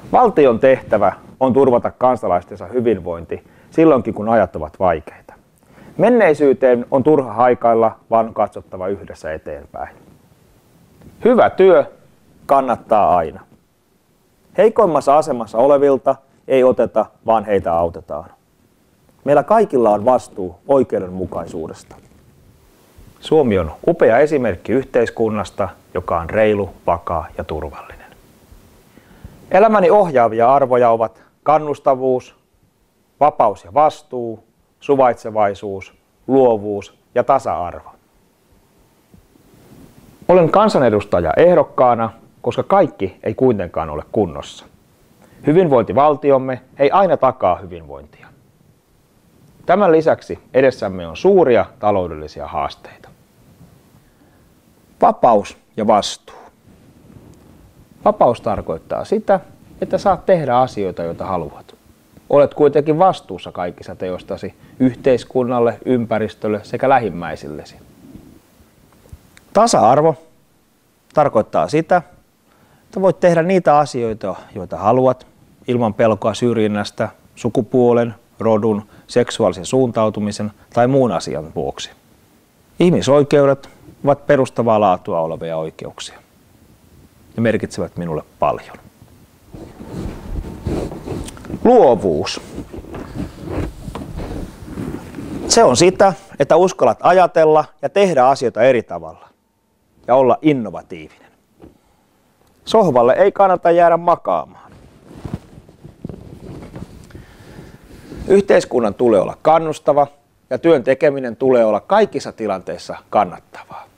Valtion tehtävä on turvata kansalaistensa hyvinvointi silloinkin, kun ajat ovat vaikeita. Menneisyyteen on turha haikailla, vaan katsottava yhdessä eteenpäin. Hyvä työ kannattaa aina. Heikoimmassa asemassa olevilta ei oteta, vaan heitä autetaan. Meillä kaikilla on vastuu oikeudenmukaisuudesta. Suomi on upea esimerkki yhteiskunnasta, joka on reilu, vakaa ja turvallinen. Elämäni ohjaavia arvoja ovat kannustavuus, vapaus ja vastuu, suvaitsevaisuus, luovuus ja tasa-arvo. Olen kansanedustaja ehdokkaana, koska kaikki ei kuitenkaan ole kunnossa. Hyvinvointivaltiomme ei aina takaa hyvinvointia. Tämän lisäksi edessämme on suuria taloudellisia haasteita. Vapaus ja vastuu. Vapaus tarkoittaa sitä, että saat tehdä asioita, joita haluat. Olet kuitenkin vastuussa kaikista teostasi yhteiskunnalle, ympäristölle sekä lähimmäisillesi. Tasa-arvo tarkoittaa sitä, että voit tehdä niitä asioita, joita haluat, ilman pelkoa syrjinnästä, sukupuolen, rodun, seksuaalisen suuntautumisen tai muun asian vuoksi. Ihmisoikeudet ovat perustavaa laatua olevia oikeuksia. Ne merkitsevät minulle paljon. Luovuus. Se on sitä, että uskallat ajatella ja tehdä asioita eri tavalla ja olla innovatiivinen. Sohvalle ei kannata jäädä makaamaan. Yhteiskunnan tulee olla kannustava ja työn tekeminen tulee olla kaikissa tilanteissa kannattavaa.